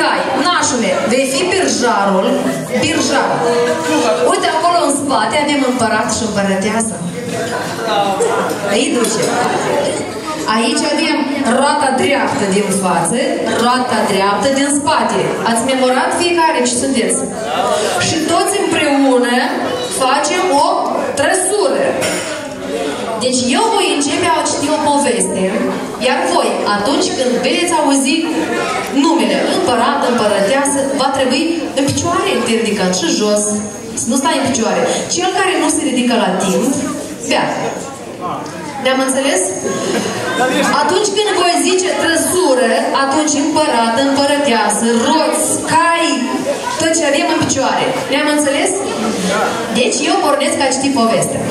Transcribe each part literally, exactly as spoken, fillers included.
cai. Nașule, vei fi birjarul, birjar. Uite, acolo în spate avem împărat și împărăteasă. Îi duce. Aici avem roata dreaptă din față, roata dreaptă din spate. Ați memorat fiecare ce sunteți? Și toți împreună facem o trăsură. Deci eu voi începe a citi o poveste, iar voi, atunci când veți auzi numele împărat, împărăteasă, va trebui în picioare te ridicat și jos, să nu stai în picioare. Cel care nu se ridică la timp, bea. Ne-am înțeles? Atunci când voi zice trăsură, atunci împărat, împărăteasă, roți, cai, tot ce avem în picioare. Ne-am înțeles? Deci eu pornesc a citi povestea.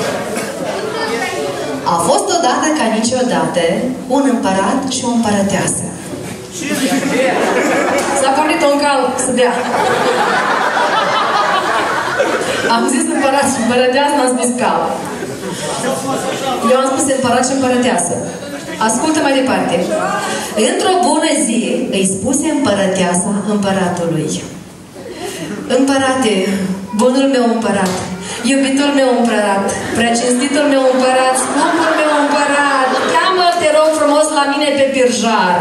A fost odată ca niciodată un împărat și o împărăteasă. S-a pornit un cal să bea. Am zis împărat și împărăteasă, n-am spus cal. Eu am spus împărat și împărăteasă. Ascultă mai departe. Într-o bună zi îi spuse împărăteasa împăratului: Împărate, bunul meu împărat, iubitul meu împărat, preacinstitul meu împărat, scumpul meu împărat, cheamă, te rog frumos, la mine pe birjar.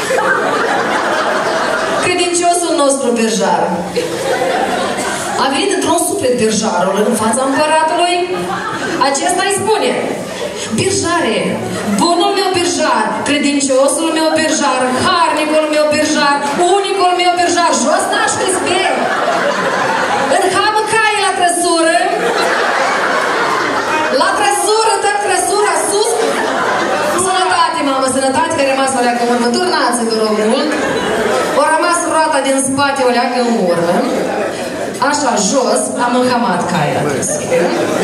Credinciosul nostru birjar. A venit într-un suflet birjarul în fața împăratului. Acesta îi spune: Birjare, bunul meu birjar, credinciosul meu birjar, harnicul meu birjar, unicul meu birjar, jos nașul sper. În hamă cai la trăsură, la trăsură, dă trăsura sus. Sănătate, mamă, sănătate, că a rămas o leacă în urmă. Turnați, vă rog mult. O rămas roata din spate o leacă în urmă. Așa, jos, am înhamat caia la trăsură.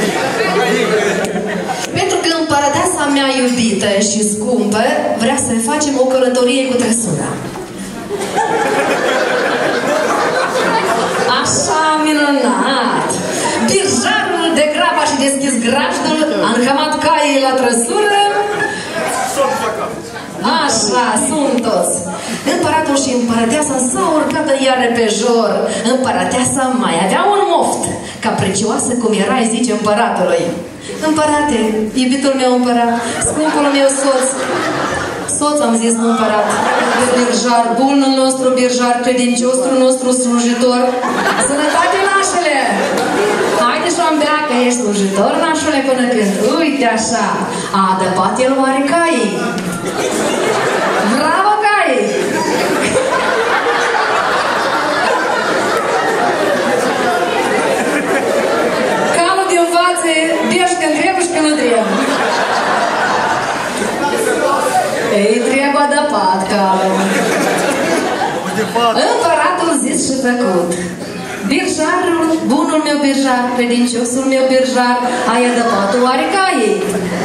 Pentru că împărăteasa mea iubită și scumpă vrea să facem o călătorie cu trăsura. Așa, minunat! Birjarul de graba și deschis grajdul a înhamat caii la trăsură. Așa, sunt toți. Împăratul și împărăteasa s-au urcat în iară pe jor. Împărăteasa mai avea un moft, ca precioasă cum era, îi zice împăratului: Împărate, iubitul meu împărat, scumpul meu soț. Soț, am zis, nu împărat. Birjar, bunul nostru birjar, credinciosul nostru slujitor. Sănătate, nașule! Haide și-o-mi bea că ești slujitor, nașule, până când. Uite așa, a adăpat el oare caii. Bravo, caii! Calul din față, bești când trebuie și când nu trebuie. Ei, trebuie adăpat calul. Împăratul zis și făcut: Birjarul, bunul meu birjar, credinciosul meu birjar, ai adăpat oare caii?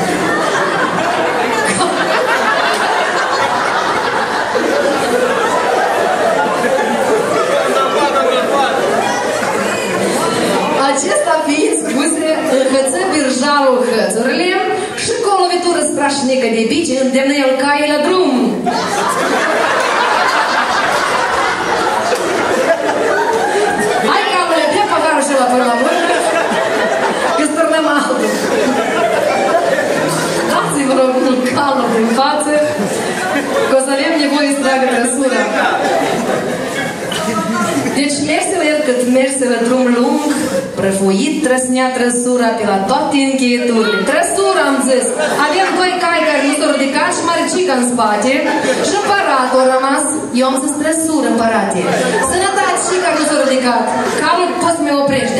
Acesta fiind spuse, înhăță birjarul hățurile și cu o lovitură strașnică de bice îndemnă el caii la drum. Hai, calule, bea paharul și la până la mână, că stârnăm altul. Dați-vă rog mult calul din față, că o să avem nevoie să tragă trăsura. Deci merse-l el cât merse-l drum lung, prăfuit trăsnea trăsura pe la toate încheieturile. Trăsura, am zis. Avem doi cai care nu s-au ridicat și Maricica în spate și împăratul a rămas. Eu am zis trăsură, împărate. Sănătate și care nu s-au ridicat. Calul poți să mă oprești.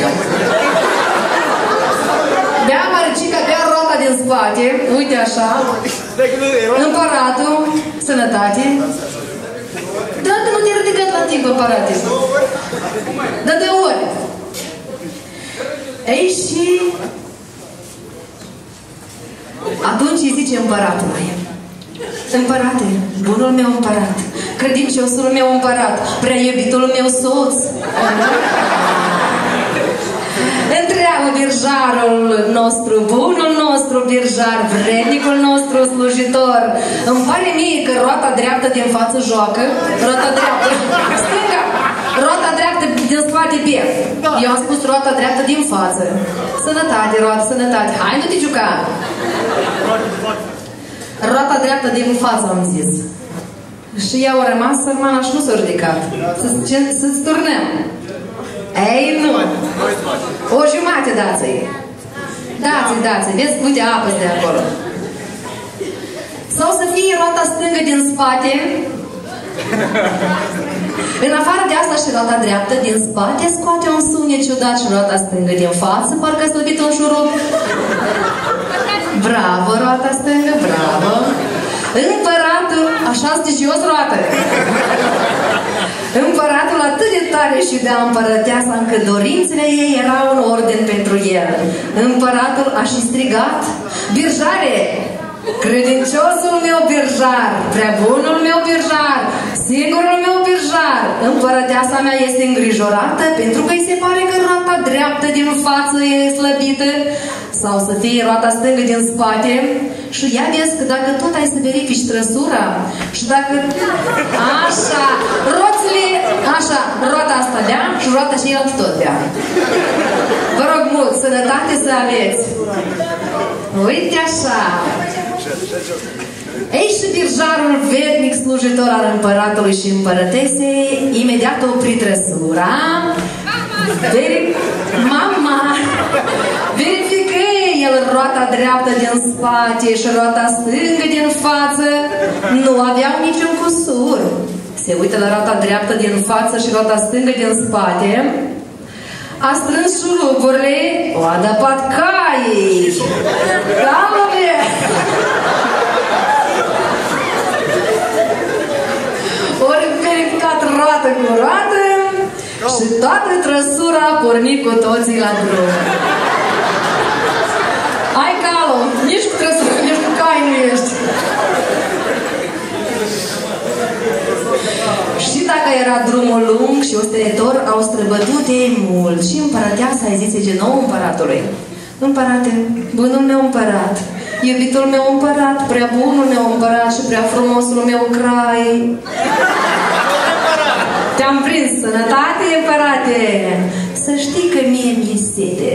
Bea Maricica, bea rota din spate. Uite așa. Împăratul, sănătate. Da, că nu te-ai ridicat la timp, împărate. Da, de ori. Ei, și atunci îi zice împăratului: Împărate, bunul meu împărat, credinciosul meu împărat, prea iubitul meu soț. Întreabă birjarul nostru, bunul nostru birjar, vrednicul nostru slujitor: Îmi pare mie că roata dreaptă din față joacă, roata dreaptă, stânga, Eu am spus roata dreaptă din față. Sănătate, roată, sănătate. Hai, nu te juca! Roata dreaptă din față, am zis. Și ea a rămas sărmana și nu s-a ridicat. Să-ți turnăm. Ei, nu! O jumate dați-i. Dați-i, dați-i. Vezi, uite, apă de acolo. Sau să fie roata stângă din spate. În afară de asta și roata dreaptă din spate scoate un sunet ciudat și roata stângă din față, parcă a slăbit un șurub. Bravo, roata stângă, bravo! Împăratul, așa stigios roată. Împăratul atât de tare și de împărăteasa încât dorințele ei erau în ordine pentru el. Împăratul a și strigat: birjare! Credinciosul meu birjar, prea bunul meu birjar, singurul meu birjar, împărăteasa mea este îngrijorată pentru că îi se pare că roata dreaptă din față e slăbită, sau să fie roata stângă din spate. Și ea vezi că dacă tot ai să verifici trăsura și dacă... Așa, roțile, așa, roata asta dea și roata și el tot dea. Vă rog mult, sănătate să aveți. Uite așa. Ei, și birjarul vednic slujitor al împăratului și împărătesei imediat opri trăsura. Veri... Mama! Verifică el roata dreaptă din spate și roata stângă din față. Nu aveau niciun cusur. Se uită la roata dreaptă din față și roata stângă din spate. A strâns șuruburile, o adăpat caii. Calme! Ori verificat roată cu roată și toată trăsura a pornit cu toții la drum. Hai, Calo, nici cu trăsură, nici cu cai nu ești. Și dacă era drumul lung și ostenător, au străbătut ei mult. Și împărăteasa îi zice din nou împăratului: împărate, bunul meu împărat, iubitul meu împărat, prea bunul meu împărat și prea frumosul meu crai. Te-am prins, sănătate, împărate! Să știi că mie mi-e sete.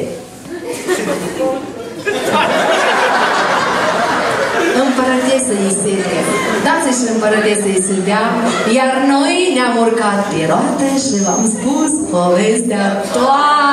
Împărătesă-i sete. Dați-și împărătesă-i să bea, iar noi ne-am urcat pe roată și v-am spus povestea toată.